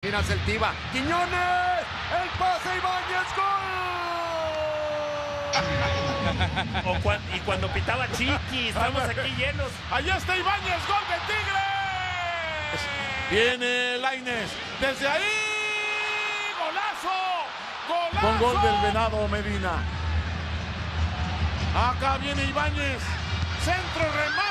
Martín hace el tiba. ¡Quiñones! ¡El pase Ibáñez! ¡Gol! Y cuando pitaba Chiqui, estamos aquí llenos. Allá está Ibáñez, gol de Tigres. Viene Lainez, desde ahí, golazo, golazo. Con gol del Venado Medina. Acá viene Ibáñez, centro remate.